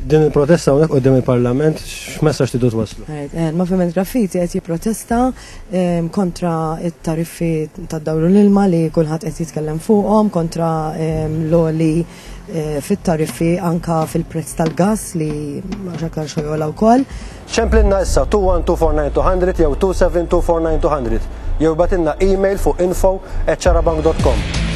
Din il-protesta hawnhekk qudiem il-Parlament x'messaġġ tidu twasslu? Il-Moviment Graffiti qed jipprotesta kontra it-tariffi tad-dawru l-ilma li kulħadd qed jitkellem fuqhom, kontra l-oli fit-tariffi anka fil-prezz tal-gass li xaktar xogħol wkoll. Xemplinna issa 21249 jew 27249 jew batilna email fuq info@charabank.com.